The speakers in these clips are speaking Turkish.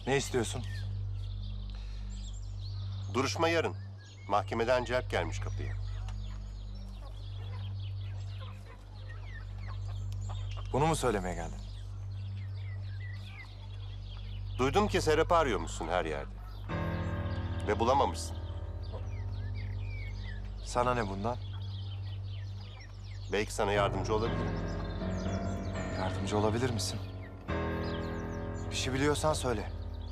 Ne istiyorsun? Duruşma yarın. Mahkemeden celp gelmiş kapıya. Bunu mu söylemeye geldin? Duydum ki Serap'ı arıyormuşsun her yerde. Ve bulamamışsın. Sana ne bundan? Belki sana yardımcı olabilirim. Yardımcı olabilir misin? Bir şey biliyorsan söyle.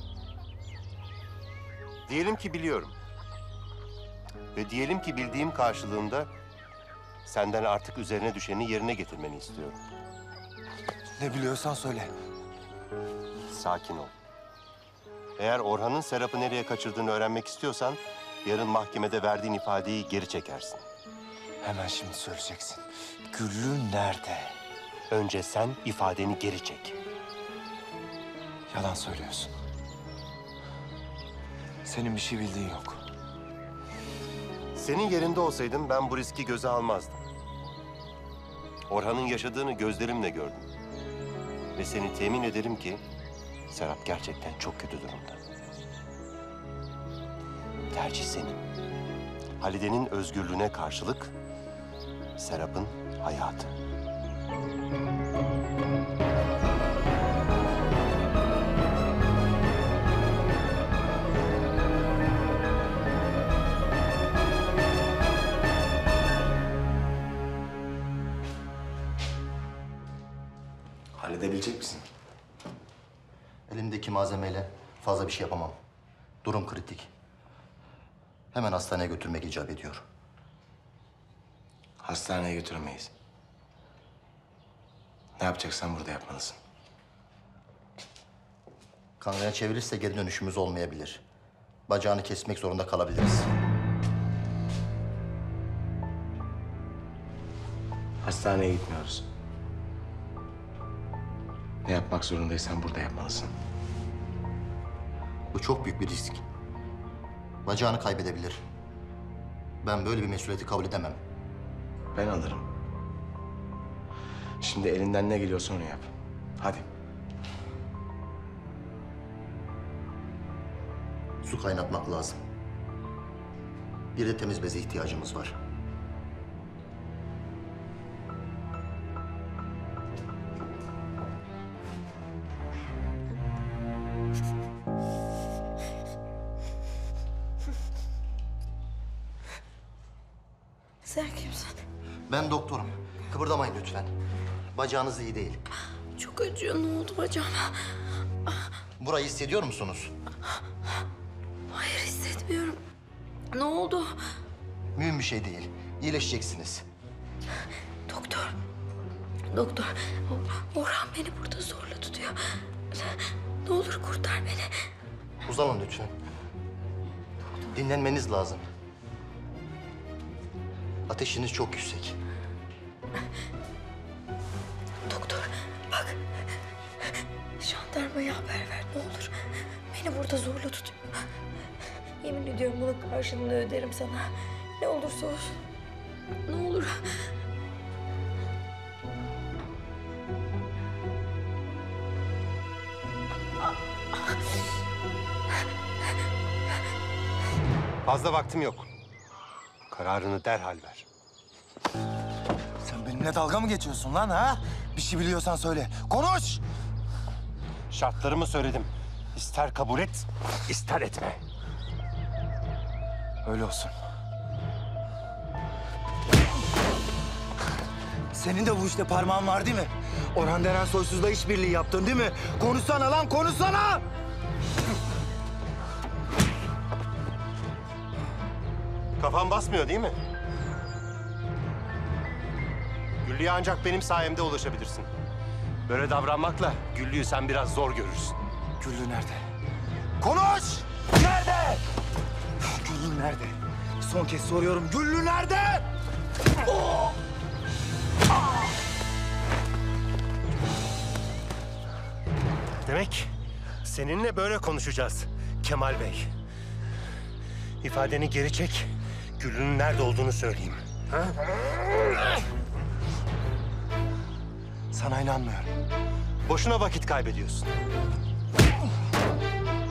Diyelim ki biliyorum. Ve diyelim ki bildiğim karşılığında senden artık üzerine düşeni yerine getirmeni istiyorum. Ne biliyorsan söyle. Sakin ol. Eğer Orhan'ın Serap'ı nereye kaçırdığını öğrenmek istiyorsan yarın mahkemede verdiğin ifadeyi geri çekersin. Hemen şimdi söyleyeceksin. Güllü nerede? Önce sen ifadeni geri çek. Yalan söylüyorsun. Senin bir şey bildiğin yok. Senin yerinde olsaydım ben bu riski göze almazdım. Orhan'ın yaşadığını gözlerimle gördüm. Ve seni temin ederim ki Serap gerçekten çok kötü durumda. Tercih senin. Halide'nin özgürlüğüne karşılık Serap'ın hayatı. Halledebilecek misin? Elimdeki malzemeyle fazla bir şey yapamam. Durum kritik. Hemen hastaneye götürmek icap ediyor. Hastaneye götüremeyiz. Ne yapacaksan burada yapmalısın. Kanaya çevirirse geri dönüşümüz olmayabilir. Bacağını kesmek zorunda kalabiliriz. Hastaneye gitmiyoruz. Ne yapmak zorundaysan burada yapmalısın. Bu çok büyük bir risk. Bacağını kaybedebilir. Ben böyle bir mesuliyeti kabul edemem. Ben alırım. Şimdi elinden ne geliyorsa onu yap. Hadi. Su kaynatmak lazım. Bir de temiz beze ihtiyacımız var. Sen kimsin? Ben doktorum. Kıpırdamayın lütfen. Bacağınız iyi değil. Çok acıyor. Ne oldu bacağıma? Burayı hissediyor musunuz? Hayır hissetmiyorum. Ne oldu? Mühim bir şey değil. İyileşeceksiniz. Doktor. Doktor. Orhan beni burada zorla tutuyor. Ne olur kurtar beni. Uzanın lütfen. Dinlenmeniz lazım. Ateşiniz çok yüksek. Doktor bak. Jandarmaya haber ver ne olur. Beni burada zorla tutuyor. Yemin ediyorum bunun karşılığını öderim sana. Ne olursa olsun. Ne olur. Fazla vaktim yok. Kararını derhal ver. Sen benimle dalga mı geçiyorsun lan ha? Bir şey biliyorsan söyle. Konuş! Şartlarımı söyledim. İster kabul et, ister etme. Öyle olsun. Senin de bu işte parmağın var değil mi? Orhan denen soysuzla işbirliği yaptın değil mi? Konuşsana lan, konuşsana! Kafan basmıyor değil mi? Güllü'ye ancak benim sayemde ulaşabilirsin. Böyle davranmakla Güllü'yü sen biraz zor görürsün. Güllü nerede? Konuş! Nerede? Güllü nerede? Son kez soruyorum. Güllü nerede? Demek seninle böyle konuşacağız Kemal Bey. İfadeni geri çek. Güllü'nün nerede olduğunu söyleyeyim. Ha? Sana inanmıyorum. Boşuna vakit kaybediyorsun.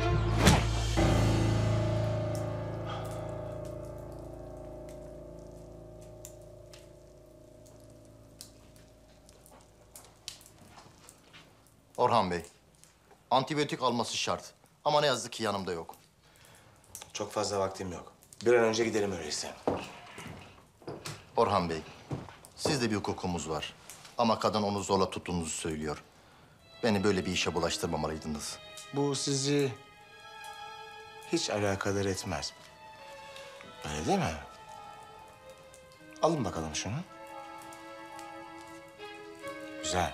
Orhan Bey, antibiyotik alması şart. Ama ne yazık ki yanımda yok. Çok fazla vaktim yok. Bir an önce gidelim öyleyse. Orhan Bey, sizde bir hukukumuz var. Ama kadın onu zorla tuttuğunuzu söylüyor. Beni böyle bir işe bulaştırmamalıydınız. Bu sizi hiç alakadar etmez. Öyle değil mi? Alın bakalım şunu. Güzel.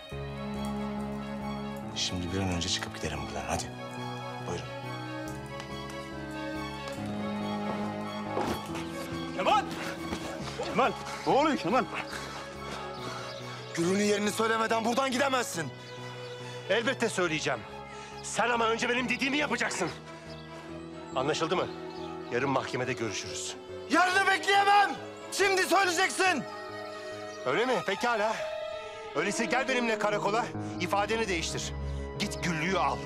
Şimdi bir an önce çıkıp gidelim buradan. Hadi. Buyurun. Kemal! Kemal! Ne oluyor Kemal? Gül'ün yerini söylemeden buradan gidemezsin. Elbette söyleyeceğim. Sen ama önce benim dediğimi yapacaksın. Anlaşıldı mı? Yarın mahkemede görüşürüz. Yarını bekleyemem! Şimdi söyleyeceksin! Öyle mi? Pekala. Öyleyse gel benimle karakola, ifadeni değiştir. Git Güllü'yü al.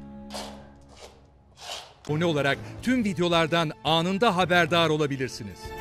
Abone olarak tüm videolardan anında haberdar olabilirsiniz.